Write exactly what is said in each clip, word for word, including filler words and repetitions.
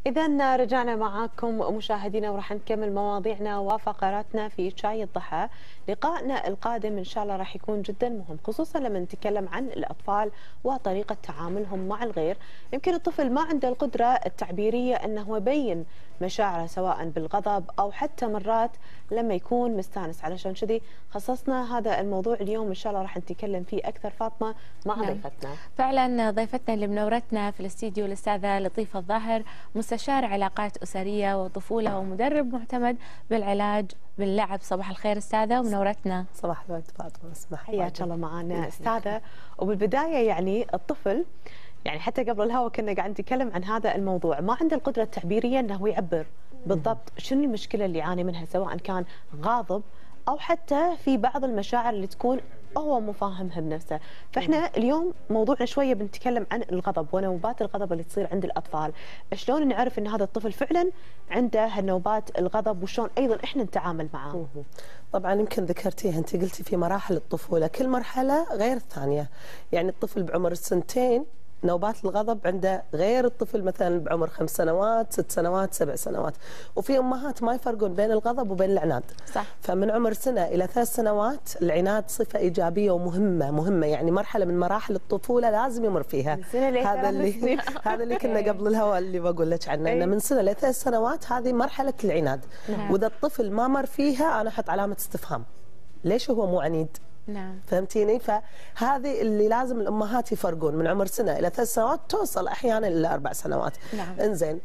إذا رجعنا معاكم مشاهدينا وراح نكمل مواضيعنا وفقراتنا في شاي الضحى. لقائنا القادم إن شاء الله راح يكون جدا مهم، خصوصا لما نتكلم عن الأطفال وطريقة تعاملهم مع الغير. يمكن الطفل ما عنده القدرة التعبيرية أنه يبين مشاعره سواء بالغضب أو حتى مرات لما يكون مستانس، علشان كذي خصصنا هذا الموضوع اليوم إن شاء الله راح نتكلم فيه أكثر فاطمة مع نعم. ضيفتنا. فعلا ضيفتنا اللي منورتنا في الاستديو الأستاذة لطيفة الظاهر، مستشار علاقات أسرية وطفولة ومدرب معتمد بالعلاج باللعب. صباح الخير أستاذة ومنورتنا. صباح الورد فاطمة، اسمح حياك الله معنا أستاذة. وبالبداية يعني الطفل يعني حتى قبل الهوا كنا قاعد نتكلم عن هذا الموضوع، ما عنده القدرة التعبيرية أنه يعبر بالضبط شنو المشكلة اللي يعاني منها، سواء كان غاضب أو حتى في بعض المشاعر اللي تكون هو مفاهمها بنفسه. فاحنا اليوم موضوعنا شويه بنتكلم عن الغضب ونوبات الغضب اللي تصير عند الاطفال. شلون نعرف ان هذا الطفل فعلا عنده هالنوبات الغضب، وشلون ايضا احنا نتعامل معاه؟ طبعا يمكن ذكرتيها انت، قلتي في مراحل الطفوله، كل مرحله غير الثانيه. يعني الطفل بعمر السنتين نوبات الغضب عنده غير الطفل مثلا بعمر خمس سنوات، ست سنوات، سبع سنوات. وفي امهات ما يفرقون بين الغضب وبين العناد. صح. فمن عمر سنه الى ثلاث سنوات العناد صفه ايجابيه ومهمه مهمه، يعني مرحله من مراحل الطفوله لازم يمر فيها. هذا اللي هذا اللي كنا قبل الهواء اللي بقول لك عنه، انه من سنه لثلاث سنوات هذه مرحله العناد. نعم. واذا الطفل ما مر فيها انا احط علامه استفهام، ليش هو مو عنيد؟ نعم. فهمتيني؟ فهذه اللي لازم الامهات يفرقون من عمر سنه الى ثلاث سنوات، توصل احيانا الى اربع سنوات. نعم. انزين،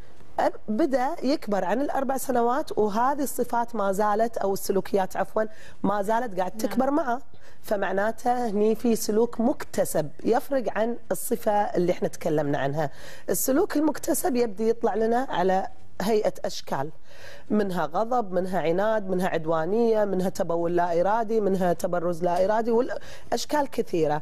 بدا يكبر عن الاربع سنوات وهذه الصفات ما زالت، او السلوكيات عفوا ما زالت قاعد تكبر. نعم. معه، فمعناته هني في سلوك مكتسب يفرق عن الصفه اللي احنا تكلمنا عنها. السلوك المكتسب يبدي يطلع لنا على هيئة أشكال، منها غضب، منها عناد، منها عدوانية، منها تبول لا إرادي، منها تبرز لا إرادي، والأشكال كثيرة.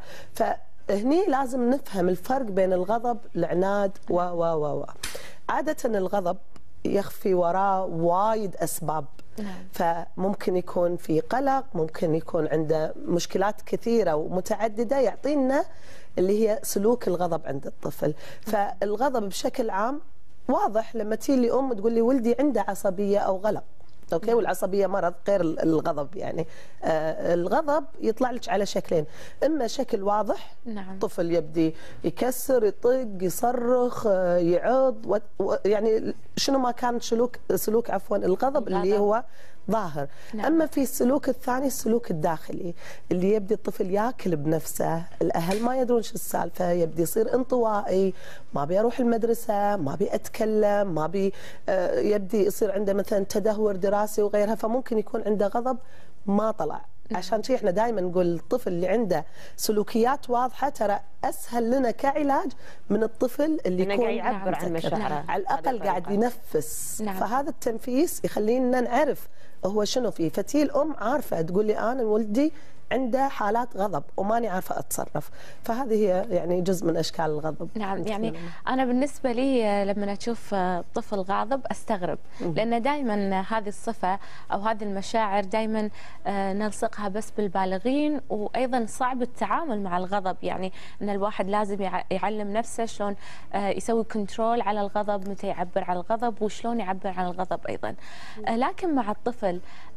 فهني لازم نفهم الفرق بين الغضب، العناد و و و و عادة الغضب يخفي وراه وايد أسباب. نعم. فممكن يكون في قلق، ممكن يكون عنده مشكلات كثيرة ومتعددة يعطينا اللي هي سلوك الغضب عند الطفل. فالغضب بشكل عام واضح لما تيجي لي ام تقول لي ولدي عنده عصبيه او غلق، اوكي، والعصبيه مرض غير الغضب. يعني آه الغضب يطلع لك على شكلين، اما شكل واضح، نعم. طفل يبدي يكسر، يطق، يصرخ، آه يعض، يعني شنو ما كان سلوك سلوك عفوا الغضب اللي هو ظاهر. نعم. اما في السلوك الثاني السلوك الداخلي اللي يبدي الطفل ياكل بنفسه، الاهل ما يدرون شو السالفه، يبدي يصير انطوائي، ما ابي اروح المدرسه، ما ابي اتكلم، ما ابي آه يبدي يصير عنده مثلا تدهور دراسي وغيرها، فممكن يكون عنده غضب ما طلع. عشان شيء احنا دائما نقول الطفل اللي عنده سلوكيات واضحه ترى اسهل لنا كعلاج من الطفل اللي يكون قاعد يعبر عن مشاعره، على الاقل قاعد ينفس. نعم. فهذا التنفيس يخلينا نعرف هو شنو فيه. فتي الام عارفه تقول لي انا ولدي عنده حالات غضب وماني عارفه اتصرف، فهذه هي يعني جزء من اشكال الغضب. نعم. يعني انا بالنسبه لي لما اشوف طفل غاضب استغرب، لان دائما هذه الصفه او هذه المشاعر دائما نلصقها بس بالبالغين، وايضا صعب التعامل مع الغضب. يعني ان الواحد لازم يعلم نفسه شلون يسوي كنترول على الغضب، متى يعبر عن الغضب وشلون يعبر عن الغضب ايضا. لكن مع الطفل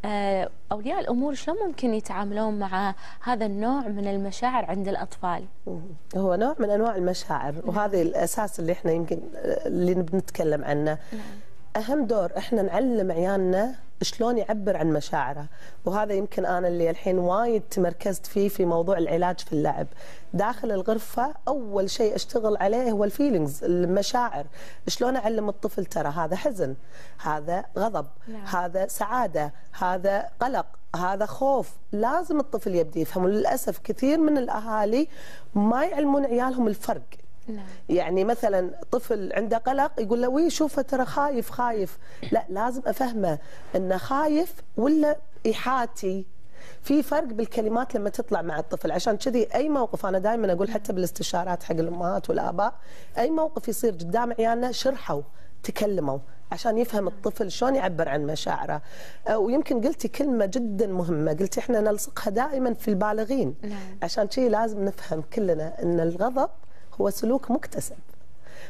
اولياء الامور شلون ممكن يتعاملون مع هذا النوع من المشاعر عند الأطفال؟ هو نوع من أنواع المشاعر. نعم. وهذا الأساس اللي احنا يمكن اللي بنتكلم عنه. نعم. أهم دور احنا نعلم عيالنا شلون يعبر عن مشاعره، وهذا يمكن أنا اللي الحين وايد تمركزت فيه في موضوع العلاج في اللعب. داخل الغرفة أول شيء أشتغل عليه هو الفيلينجز، المشاعر. شلون أعلم الطفل ترى هذا حزن، هذا غضب. نعم. هذا سعادة، هذا قلق، هذا خوف. لازم الطفل يبدي يفهم. وللأسف كثير من الأهالي ما يعلمون عيالهم الفرق. نعم. يعني مثلا طفل عنده قلق يقول له وي شوفه ترى خايف خايف، لا لازم افهمه انه خايف ولا يحاتي. في فرق بالكلمات لما تطلع مع الطفل. عشان كذي اي موقف انا دائما اقول حتى بالاستشارات حق الامهات والاباء، اي موقف يصير قدام عيالنا شرحوا تكلموا عشان يفهم الطفل شلون يعبر عن مشاعره. ويمكن قلتي كلمه جدا مهمه، قلتي احنا نلصقها دائما في البالغين. نعم. عشان شيء لازم نفهم كلنا ان الغضب هو سلوك مكتسب،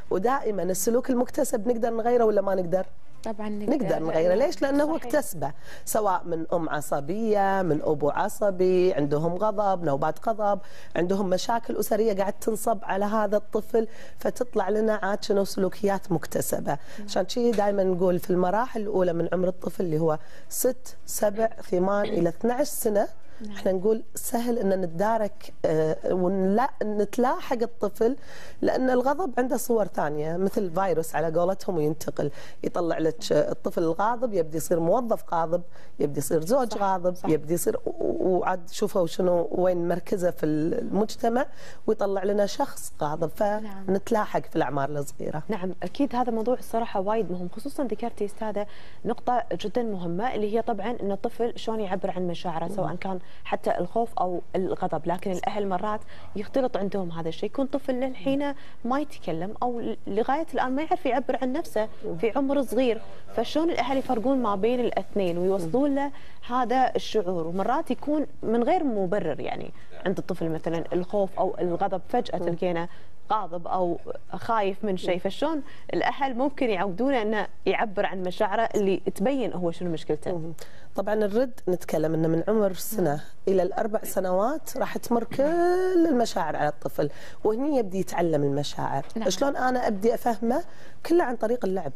ودائما السلوك المكتسب نقدر نغيره ولا ما نقدر؟ طبعا نقدر, نقدر نغيره. يعني ليش؟ لانه هو صحيح. اكتسبه، سواء من ام عصبيه، من ابو عصبي، عندهم غضب، نوبات غضب، عندهم مشاكل اسريه قاعد تنصب على هذا الطفل، فتطلع لنا عاد شنو سلوكيات مكتسبه. عشان شيء دائما نقول في المراحل الاولى من عمر الطفل اللي هو ست سبع ثمان الى اثنعش سنه، احنا نقول سهل ان نتدارك آه ونلا نتلاحق الطفل، لان الغضب عنده صور ثانيه مثل فيروس على قولتهم وينتقل، يطلع لك الطفل الغاضب يبدي يصير موظف غاضب، يبدي يصير زوج صح غاضب صح. يبدي يصير وعاد شوفوا شنو وين مركزه في المجتمع، ويطلع لنا شخص غاضب، فنتلاحق في الاعمار الصغيره. نعم اكيد هذا موضوع الصراحه وايد مهم، خصوصا ذكرتي استاذه نقطه جدا مهمه اللي هي طبعا ان الطفل شلون يعبر عن مشاعره، سواء كان حتى الخوف او الغضب، لكن الاهل مرات يختلط عندهم هذا الشيء، يكون طفل للحين ما يتكلم او لغايه الان ما يعرف يعبر عن نفسه في عمر صغير، فشلون الاهل يفرقون ما بين الاثنين ويوصلون له هذا الشعور، ومرات يكون من غير مبرر، يعني عند الطفل مثلا الخوف او الغضب فجاه تلقينا غاضب او خايف من شيء، فشلون الاهل ممكن يعودونه انه يعبر عن مشاعره اللي تبين هو شنو مشكلته؟ طبعا الرد نتكلم انه من عمر سنه الى الاربع سنوات راح تمر كل المشاعر على الطفل، وهني يبدي يتعلم المشاعر. نعم. شلون انا ابدي افهمه؟ كله عن طريق اللعب.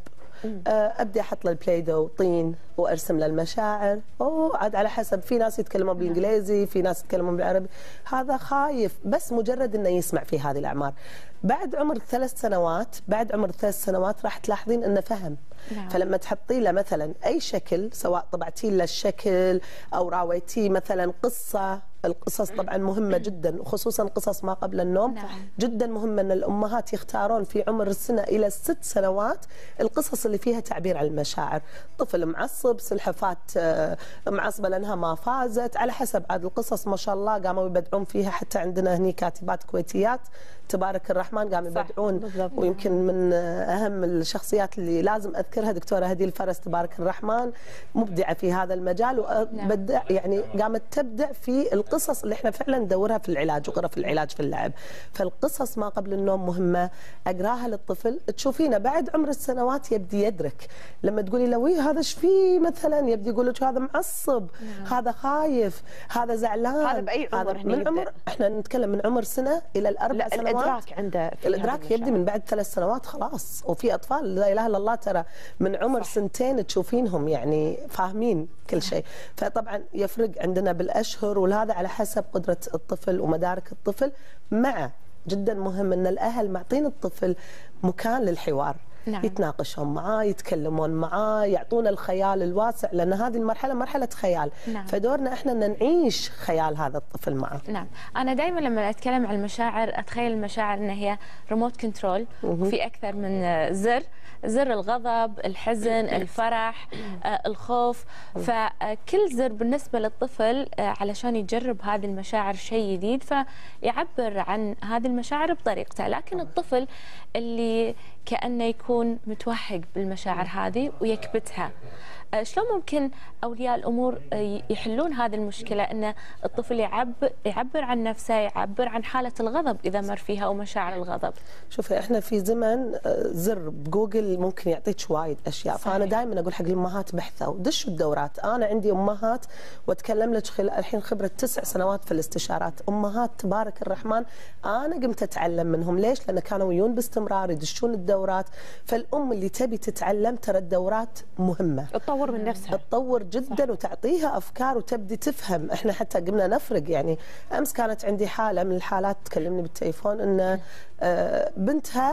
ابدي احط له البلاي دو طين وارسم له المشاعر، وعاد على حسب، في ناس يتكلمون بالانجليزي، في ناس يتكلمون بالعربي، هذا خايف بس مجرد انه يسمع في هذه الاعمار. بعد عمر ثلاث سنوات بعد عمر ثلاث سنوات راح تلاحظين انه فهم. نعم. فلما تحطي له مثلا اي شكل، سواء طبعتي له الشكل او راويتيه مثلا قصه، القصص طبعا مهمه جدا، وخصوصا قصص ما قبل النوم. نعم. جدا مهم ان الامهات يختارون في عمر السنه الى الست سنوات القصص اللي فيها تعبير عن المشاعر. طفل معصب، سلحفات معصبه لانها ما فازت، على حسب عاد القصص ما شاء الله قاموا يبدعون فيها، حتى عندنا هني كاتبات كويتيات تبارك الرحمن قاموا يبدعون. ويمكن من اهم الشخصيات اللي لازم اذكرها دكتوره هدي الفرس تبارك الرحمن، مبدعه في هذا المجال، وبدع يعني قامت تبدع في القصص اللي احنا فعلا ندورها في العلاج وغرف العلاج في اللعب. فالقصص ما قبل النوم مهمه، اقراها للطفل، تشوفينه بعد عمر السنوات يبدي يدرك، لما تقولي له وي هذا ايش فيه مثلا، يبدي يقول لك هذا معصب، نعم. هذا خايف، هذا زعلان. هذا باي عمر؟ هذا من عمر، احنا نتكلم من عمر سنه الى الاربع سنوات. الادراك عنده، الادراك يبدي من بعد ثلاث سنوات خلاص، وفي اطفال لا اله الا الله ترى من عمر صح. سنتين تشوفينهم يعني فاهمين كل شيء. فطبعا يفرق عندنا بالاشهر، وهذا على حسب قدره الطفل ومدارك الطفل. مع جدا مهم ان الاهل معطين الطفل مكان للحوار. نعم. يتناقشون معاه، يتكلمون معاه، يعطونا الخيال الواسع، لان هذه المرحله مرحله خيال. نعم. فدورنا احنا ان نعيش خيال هذا الطفل معه. نعم، انا دائما لما اتكلم عن المشاعر اتخيل المشاعر ان هي ريموت كنترول، وفي اكثر من زر، زر الغضب، الحزن، الفرح، الخوف، فكل زر بالنسبه للطفل علشان يجرب هذه المشاعر شيء جديد فيعبر عن هذه المشاعر بطريقته. لكن الطفل اللي كأنه يكون متوهق بالمشاعر هذه ويكبتها، شلون ممكن أولياء الأمور يحلون هذه المشكلة، أن الطفل يعبر, يعبر عن نفسه، يعبر عن حالة الغضب إذا مر فيها أو مشاعر الغضب؟ شوفي احنا في زمن زر بجوجل ممكن يعطيك وايد أشياء. صحيح. فأنا دائما أقول حق الأمهات بحثوا ودشوا الدورات. أنا عندي أمهات وأتكلم لك خلال الحين خبرة تسع سنوات في الاستشارات، أمهات تبارك الرحمن أنا قمت أتعلم منهم. ليش؟ لأن كانوا يجون باستمرار يدشون الدورات. فالأم اللي تبي تتعلم ترى الدورات مهمة، تطور من نفسها، تطور جدا. صح. وتعطيها افكار وتبدي تفهم. احنا حتى قمنا نفرق. يعني امس كانت عندي حاله من الحالات تكلمني بالتليفون ان بنتها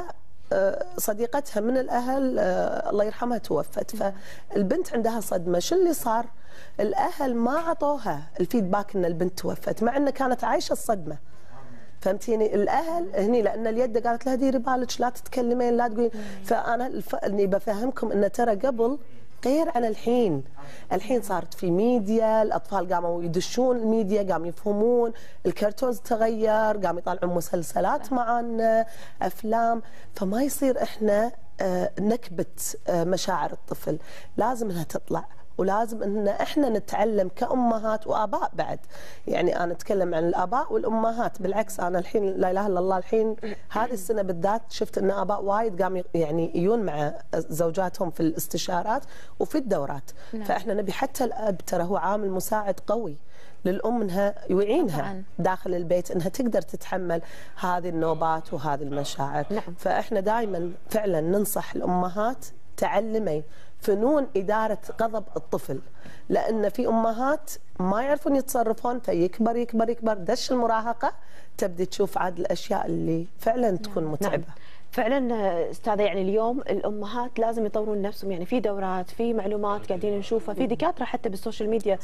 صديقتها من الاهل الله يرحمها توفت، فالبنت عندها صدمه. شو اللي صار؟ الاهل ما عطوها الفيدباك ان البنت توفت مع ان كانت عايشه الصدمه. فهمتيني؟ الاهل هني لان اليد قالت لها ديري بالك لا تتكلمين لا تقولين. فانا الف... اني بفهمكم ان ترى قبل غير عن الحين. الحين صارت في ميديا، الاطفال قاموا يدشون الميديا، قاموا يفهمون، الكرتونز تغير، قاموا يطالعون مسلسلات معنا، افلام. فما يصير احنا نكبت مشاعر الطفل، لازم انها تطلع. ولازم ان احنا نتعلم كامهات واباء بعد. يعني انا اتكلم عن الاباء والامهات، بالعكس انا الحين لا اله الا الله الحين هذه السنه بالذات شفت ان اباء وايد قام يعني يجون مع زوجاتهم في الاستشارات وفي الدورات. نعم. فاحنا نبي حتى الاب ترى هو عامل مساعد قوي للام انها يعينها طبعاً داخل البيت انها تقدر تتحمل هذه النوبات وهذه المشاعر. نعم. فاحنا دائما فعلا ننصح الامهات تعلمي فنون إدارة غضب الطفل، لأن في أمهات ما يعرفون يتصرفون فيكبر يكبر يكبر دش المراهقة تبدي تشوف عاد الأشياء اللي فعلا تكون متعبة. نعم. فعلا استاذه، يعني اليوم الامهات لازم يطورون نفسهم، يعني في دورات، في معلومات قاعدين نشوفها، في دكاتره حتى بالسوشيال ميديا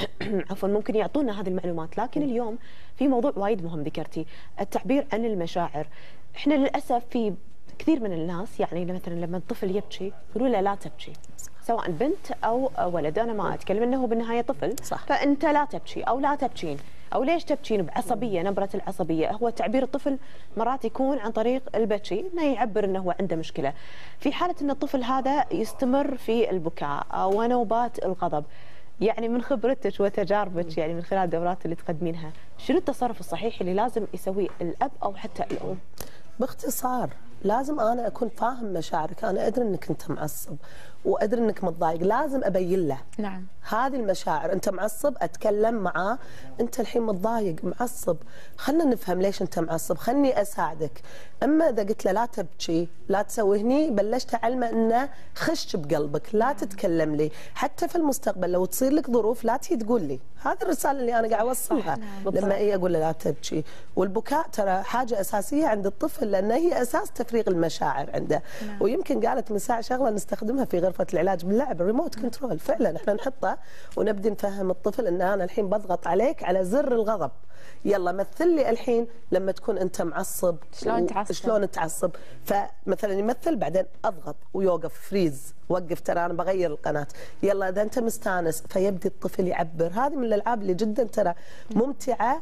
عفوا ممكن يعطونا هذه المعلومات. لكن اليوم في موضوع وايد مهم ذكرتي، التعبير عن المشاعر. احنا للاسف في كثير من الناس يعني مثلا لما الطفل يبكي يقولوا له لا تبكي، سواء بنت او ولد، انا ما اتكلم انه بالنهايه طفل. صح. فانت لا تبكي او لا تبكين او ليش تبكين بعصبيه، نبره العصبيه. هو تعبير الطفل مرات يكون عن طريق البكي، انه يعبر انه هو عنده مشكله. في حاله ان الطفل هذا يستمر في البكاء ونوبات الغضب، يعني من خبرتك وتجاربك، يعني من خلال الدورات اللي تقدمينها، شنو التصرف الصحيح اللي لازم يسويه الاب او حتى الام؟ باختصار لازم انا اكون فاهم مشاعرك، انا ادري انك انت معصب وادري انك متضايق، لازم ابين له. نعم. هذه المشاعر، انت معصب اتكلم معاه، انت الحين متضايق معصب، خلينا نفهم ليش انت معصب، خلني اساعدك. اما اذا قلت له لا تبكي لا تسوي هني، بلشت اعلمه انه خش بقلبك، لا تتكلم لي، حتى في المستقبل لو تصير لك ظروف لا تجي تقول لي. هذه الرساله اللي انا قاعد اوصلها. نعم. لما اي اقول له لا تبكي. والبكاء ترى حاجه اساسيه عند الطفل، لان هي اساس تفريغ المشاعر عنده. نعم. ويمكن قالت مساء شغله نستخدمها في غرفه العلاج باللعب، الريموت كنترول. فعلا احنا نحطه ونبدي نفهم الطفل ان انا الحين بضغط عليك على زر الغضب، يلا مثل لي الحين لما تكون انت معصب شلون تعصب، شلون تعصب. فمثلا يمثل بعدين اضغط ويوقف فريز، وقف ترى انا بغير القناه، يلا اذا انت مستانس، فيبدي الطفل يعبر. هذه من الالعاب اللي جدا ترى ممتعه،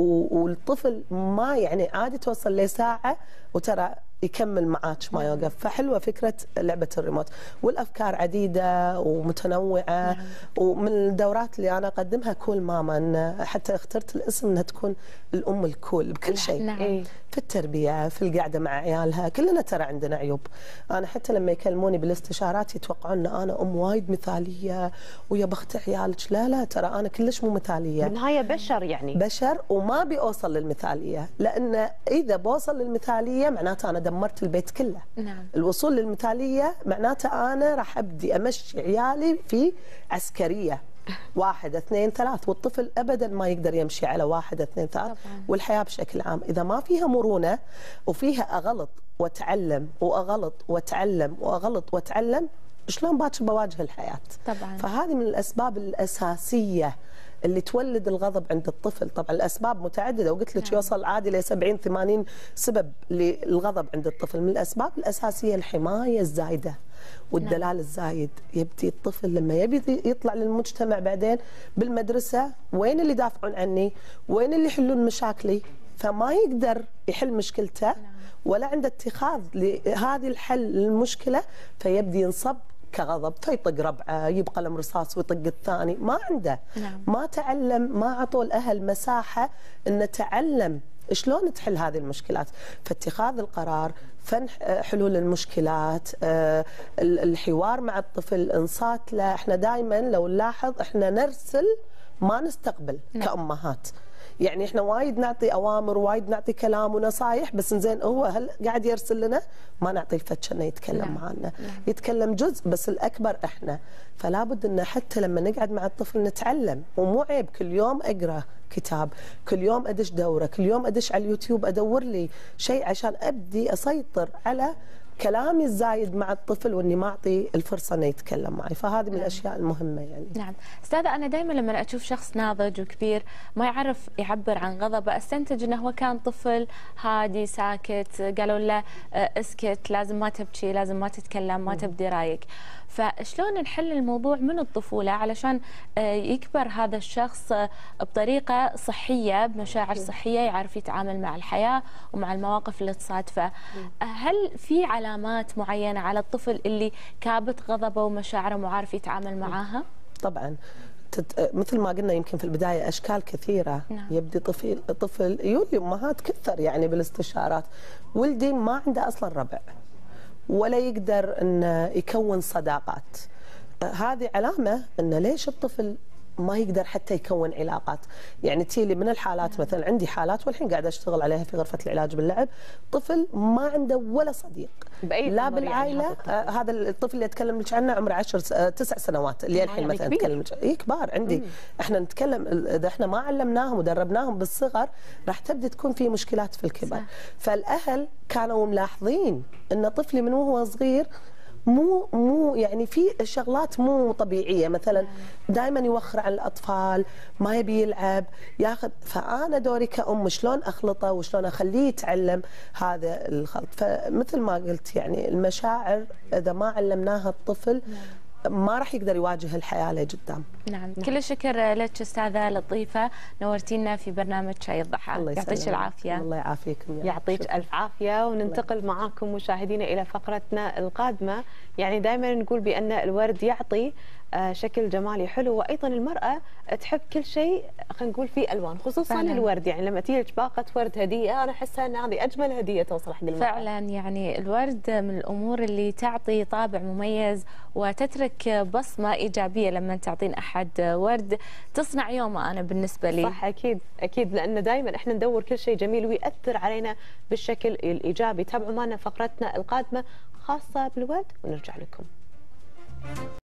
والطفل ما يعني عادي توصل لساعه وترى يكمل معاك ما يوقف. فحلوه فكره لعبه الريموت، والافكار عديده ومتنوعه. نعم. ومن الدورات اللي انا اقدمها كول ماما، إن حتى اخترت الاسم انها تكون الام الكول بكل شيء. نعم. في التربيه، في القعده مع عيالها، كلنا ترى عندنا عيوب. انا حتى لما يكلموني بالاستشارات يتوقعون ان انا ام وايد مثاليه ويا بخت عيالك. لا لا، ترى انا كلش مو مثاليه. بالنهايه بشر، يعني بشر، وما بيوصل للمثاليه، لان اذا بوصل للمثاليه معناته انا دمرت البيت كله. نعم. الوصول للمثاليه معناته انا راح ابدي امشي عيالي في عسكريه واحد اثنين ثلاث، والطفل ابدا ما يقدر يمشي على واحد اثنين ثلاث. طبعا. والحياه بشكل عام اذا ما فيها مرونه وفيها اغلط واتعلم واغلط واتعلم واغلط واتعلم، شلون باكر بواجه الحياه؟ طبعا. فهذه من الاسباب الاساسيه اللي تولد الغضب عند الطفل. طبعا الاسباب متعدده، وقلت لك يوصل عادي ل سبعين ثمانين سبب للغضب عند الطفل. من الاسباب الاساسيه الحمايه الزايده والدلال الزايد. يبدي الطفل لما يبي يطلع للمجتمع بعدين بالمدرسه، وين اللي يدافعون عني؟ وين اللي يحلون مشاكلي؟ فما يقدر يحل مشكلته ولا عنده اتخاذ لهذه الحل للمشكله، فيبدي ينصب كغضب، فيطق ربعه، يجيب قلم رصاص ويطق الثاني. ما عنده. نعم. ما تعلم، ما عطوا الاهل مساحه ان تعلم شلون تحل هذه المشكلات. فاتخاذ القرار، فن حلول المشكلات، الحوار مع الطفل، انصات له. احنا دائما لو نلاحظ احنا نرسل ما نستقبل. نعم. كأمهات يعني احنا وايد نعطي اوامر، وايد نعطي كلام ونصايح، بس زين هو هل قاعد يرسل لنا؟ ما نعطي الفتشه انه يتكلم. نعم. معنا. نعم. يتكلم جزء بس الاكبر احنا. فلا بد ان حتى لما نقعد مع الطفل نتعلم، ومو عيب كل يوم اقرا كتاب، كل يوم ادش دوره، كل يوم ادش على اليوتيوب ادور لي شيء عشان ابدي اسيطر على كلامي الزايد مع الطفل، واني ما اعطي الفرصه انه يتكلم معي. فهذه من الاشياء المهمه يعني. نعم استاذه، انا دائما لما اشوف شخص ناضج وكبير ما يعرف يعبر عن غضبه استنتج انه هو كان طفل هادي ساكت، قالوا له اسكت، لازم ما تبكي، لازم ما تتكلم، ما تبدي رايك. فشلون نحل الموضوع من الطفوله علشان يكبر هذا الشخص بطريقه صحيه، بمشاعر صحيه، يعرف يتعامل مع الحياه ومع المواقف اللي تصادفه؟ هل في علامات معينه على الطفل اللي كابت غضبه ومشاعره وعارف يتعامل معاها؟ طبعا تت... مثل ما قلنا يمكن في البدايه اشكال كثيره. نعم. يبدي طفل طفل يولي امهات كثر يعني بالاستشارات، ولدي ما عنده اصلا ربع ولا يقدر انه يكون صداقات. هذه علامه انه ليش الطفل ما يقدر حتى يكون علاقات. يعني تيلي من الحالات، مثلا عندي حالات والحين قاعده اشتغل عليها في غرفه العلاج باللعب، طفل ما عنده ولا صديق لا بالعائله. يعني هذا, الطفل. هذا الطفل اللي اتكلم لك عنه عمره عشر تسع سنوات اللي الحين يعني مثلا اتكلم اي كبار عندي. مم. احنا نتكلم اذا احنا ما علمناهم ودربناهم بالصغر راح تبدي تكون في مشكلات في الكبر. صح. فالاهل كانوا ملاحظين ان طفلي من وهو صغير مو مو يعني في شغلات مو طبيعيه، مثلا دائما يوخر على الاطفال، ما يبي يلعب ياخذ. فانا دوري كأم شلون اخلطه وشلون اخليه يتعلم هذا الخلط. فمثل ما قلت يعني المشاعر اذا ما علمناها الطفل ما راح يقدر يواجه الحياه لقدام. نعم. نعم. كل الشكر لك استاذه لطيفه، نورتينا في برنامج شاي الضحى. يعطيك العافيه. الله يعافيكم. يعطيك شكرا. الف عافيه. وننتقل معاكم مشاهدينا الى فقرتنا القادمه. يعني دائما نقول بان الورد يعطي شكل جمالي حلو، وايضا المراه تحب كل شيء خلينا نقول فيه الوان، خصوصا فعلا. الورد يعني لما تيجي لك باقه ورد هديه انا احسها ان هذه اجمل هديه توصل حق المراه. فعلا يعني الورد من الامور اللي تعطي طابع مميز وتترك بصمه ايجابيه لما تعطين احد ورد تصنع يومه. انا بالنسبه لي صح اكيد اكيد، لان دائما احنا ندور كل شيء جميل ويأثر علينا بالشكل الايجابي. تابعوا معنا فقرتنا القادمه خاصه بالورد ونرجع لكم.